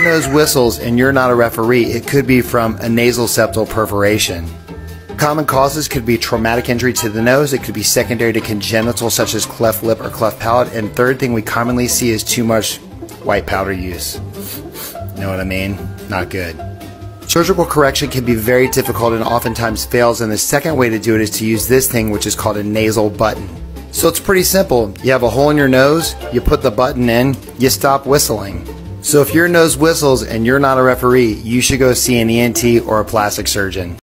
your nose whistles and you're not a referee, it could be from a nasal septal perforation. Common causes could be traumatic injury to the nose, it could be secondary to congenital such as cleft lip or cleft palate, and third thing we commonly see is too much white powder use. Know what I mean? Not good. Surgical correction can be very difficult and oftentimes fails, and the second way to do it is to use this thing, which is called a nasal button. So it's pretty simple. You have a hole in your nose, you put the button in, you stop whistling. So if your nose whistles and you're not a referee, you should go see an ENT or a plastic surgeon.